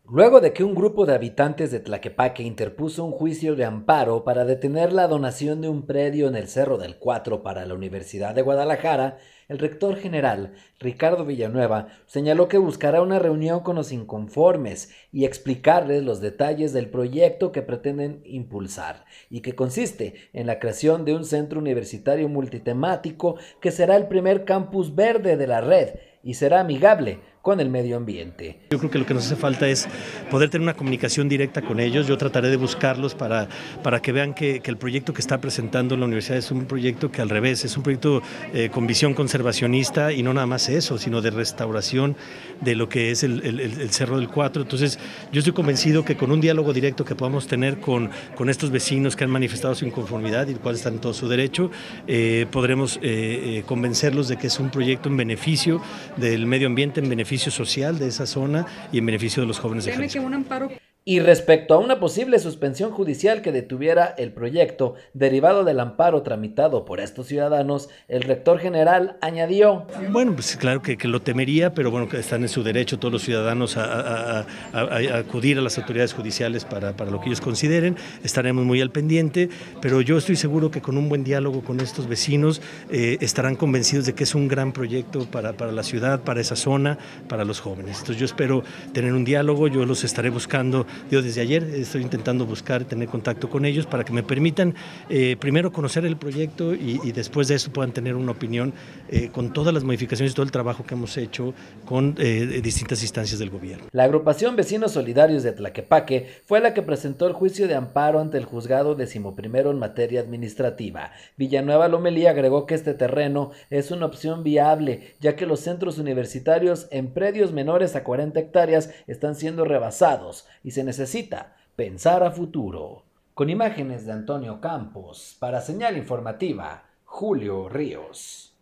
Luego de que un grupo de habitantes de Tlaquepaque interpuso un juicio de amparo para detener la donación de un predio en el Cerro del Cuatro para la Universidad de Guadalajara, el rector general, Ricardo Villanueva, señaló que buscará una reunión con los inconformes y explicarles los detalles del proyecto que pretenden impulsar y que consiste en la creación de un centro universitario multitemático que será el primer campus verde de la red y será amigable con el medio ambiente. Yo creo que lo que nos hace falta es poder tener una comunicación directa con ellos. Yo trataré de buscarlos para que vean que el proyecto que está presentando la universidad es un proyecto que al revés, es un proyecto con visión conservacionista y no nada más eso, sino de restauración de lo que es el Cerro del Cuatro. Entonces yo estoy convencido que con un diálogo directo que podamos tener con estos vecinos que han manifestado su inconformidad y el cual están en todo su derecho, podremos convencerlos de que es un proyecto en beneficio del medio ambiente, en beneficio social de esa zona y en beneficio de los jóvenes de Jalisco. Y respecto a una posible suspensión judicial que detuviera el proyecto derivado del amparo tramitado por estos ciudadanos, el rector general añadió: Bueno, pues claro que lo temería, pero bueno, que están en su derecho todos los ciudadanos a acudir a las autoridades judiciales para lo que ellos consideren. Estaremos muy al pendiente, pero yo estoy seguro que con un buen diálogo con estos vecinos estarán convencidos de que es un gran proyecto para la ciudad, para esa zona, para los jóvenes. Entonces yo espero tener un diálogo, yo los estaré buscando. Yo desde ayer estoy intentando buscar, tener contacto con ellos para que me permitan primero conocer el proyecto y después de eso puedan tener una opinión con todas las modificaciones y todo el trabajo que hemos hecho con distintas instancias del gobierno. La agrupación Vecinos Solidarios de Tlaquepaque fue la que presentó el juicio de amparo ante el juzgado 11º en materia administrativa. Villanueva Lomelí agregó que este terreno es una opción viable, ya que los centros universitarios en predios menores a 40 hectáreas están siendo rebasados y se necesita pensar a futuro. Con imágenes de Antonio Campos, para Señal Informativa, Julio Ríos.